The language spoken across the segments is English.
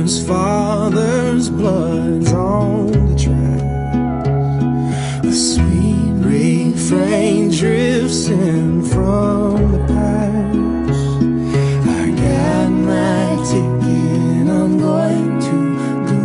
whose father's blood's on the track. A sweet refrain drifts in from the past. I got my ticket, I'm going to go.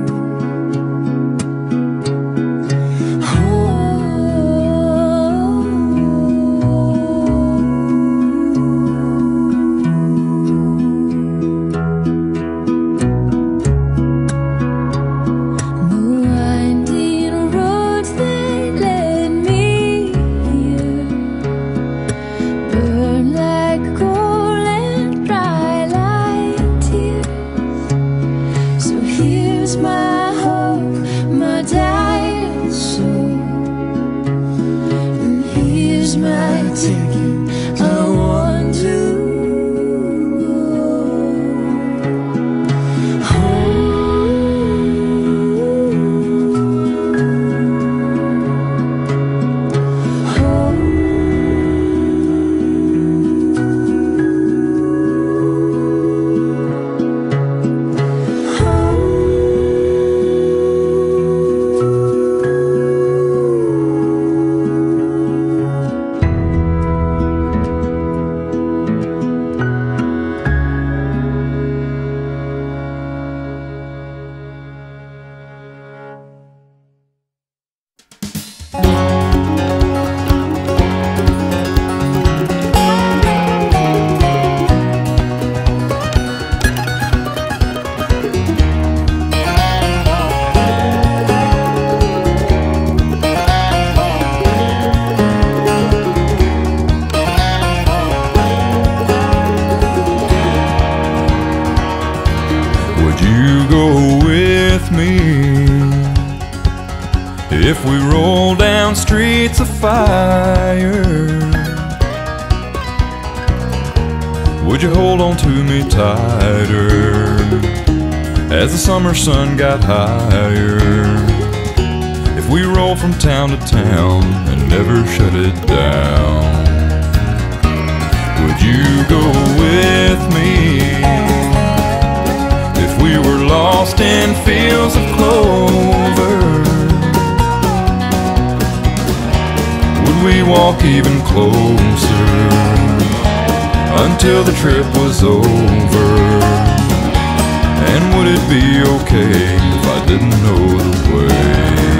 If we roll down streets of fire, would you hold on to me tighter as the summer sun got higher? If we roll from town to town and never shut it down, would you go with me? If we were lost in fields of clover, we walk even closer until the trip was over? And would it be okay if I didn't know the way?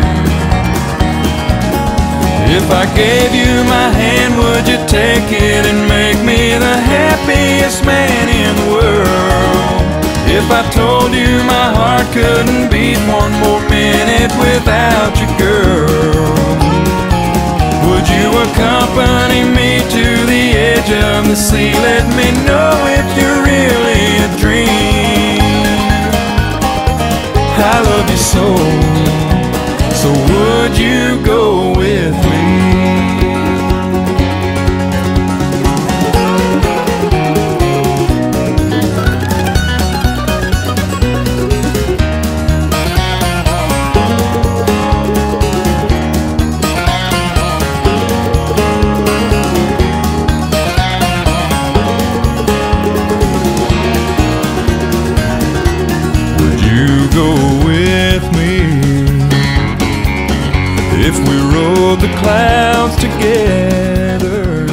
If I gave you my hand, would you take it and make me the happiest man in the world? If I told you my heart couldn't beat one more minute without you, girl, would you accompany me to the edge of the sea? Let me know if you're really a dream. I love you so would you go with me? If we rode the clouds together,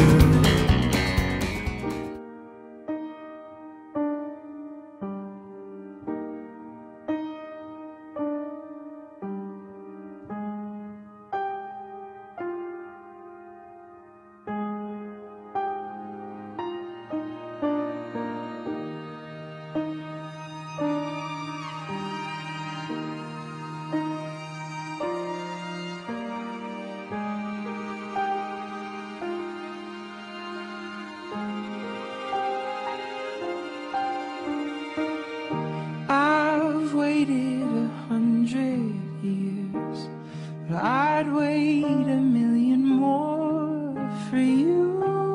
waited 100 years, but I'd wait 1,000,000 more for you.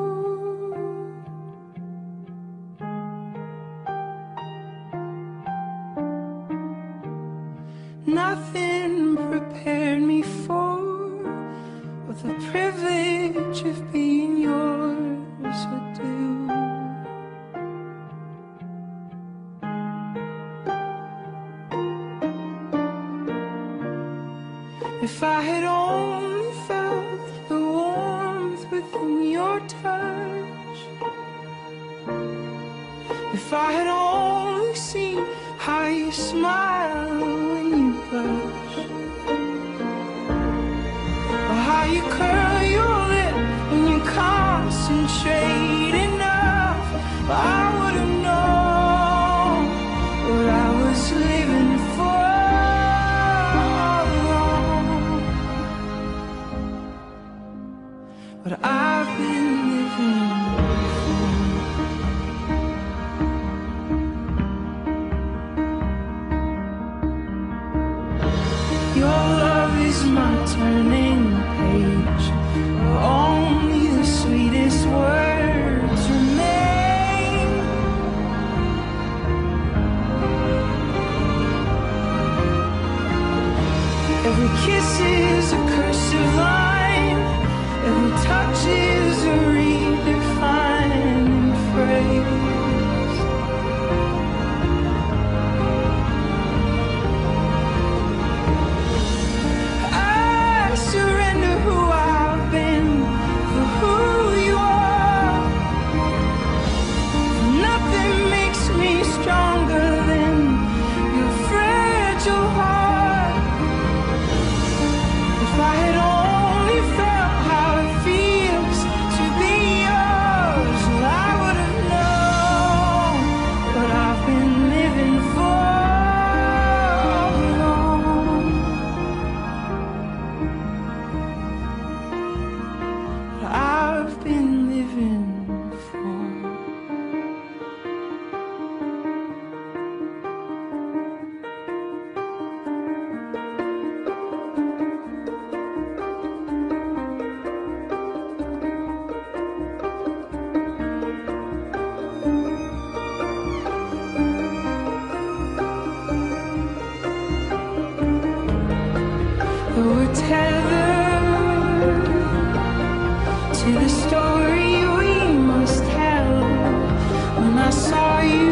Nothing prepared me for what the privilege of being yours would do. If I had only felt the warmth within your touch, if I had only seen how you smile when you blush, or how you curl your lip when you concentrate enough, I would have known what I was living for all along. What I've been living for. Your love is my turning page, where only the sweetest words remain. Every kiss is a cursive line, every touch is a redefining phrase. I surrender who I've been for who you are. Nothing makes me stronger than your fragile heart. If I had only felt how it feels to be yours, well, I would have known what I've been living for all along. What I've been living for. We're tethered to the story we must tell. When I saw you,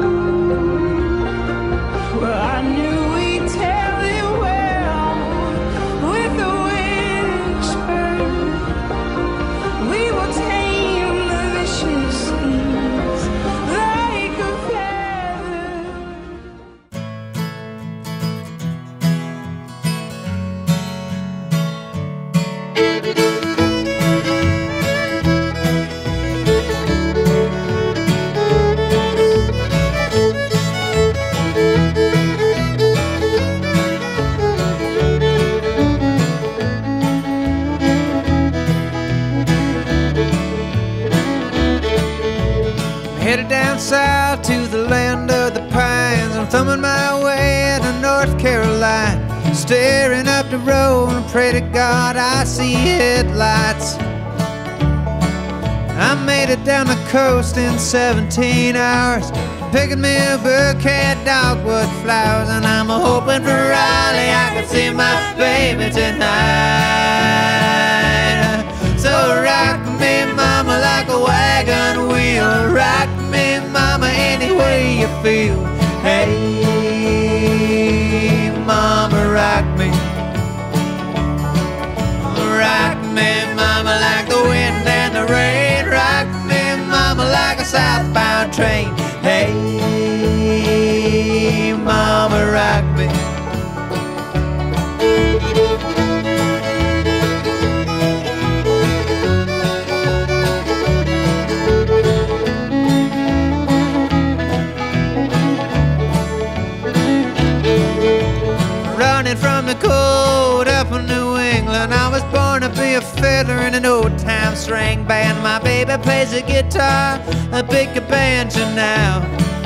well, I knew we'd tell it well. With a whisper, we will tame the vicious things like a feather. Headed down south to the land of the pines. I'm thumbing my way to North Carolina, staring up the road and pray to God I see headlights. I made it down the coast in 17 hours, picking me a bouquet of dogwood flowers, and I'm hoping for Raleigh I can see my baby tonight. So rock me, mama, like a wagon wheel. Rock me, mama, any way you feel. Hey, mama, rock me. Rock me, mama, like the wind and the rain. Rock me, mama, like a southbound train. Hey, mama, rock me. Running from the cold up in New England, I was born to be a fiddler in an old-time string band. My baby plays the guitar, I pick a banjo now.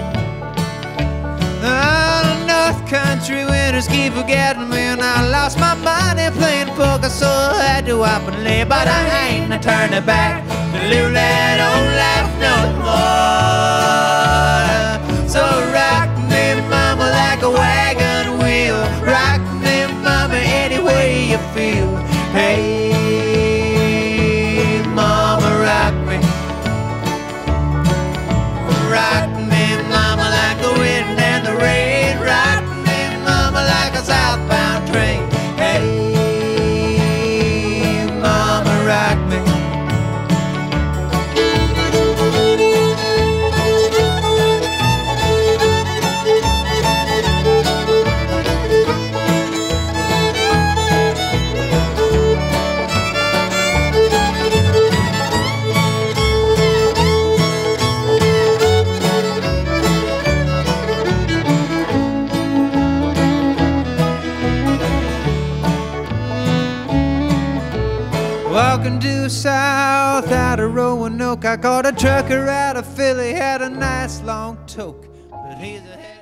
Oh, North Country winters keep forgetting me, and I lost my money playing poker, so I had to up and leave. But I ain't turning back to live that old life no more. So rock me, mama, like a wagon wheel. Rock me, mama, any way you feel. Hey, mama, rock me. Rock me, mama, like the wind and the rain. Rock me, mama, like a southbound train. Hey. Roanoke. I caught a trucker out of Philly, had a nice long toke, but he's a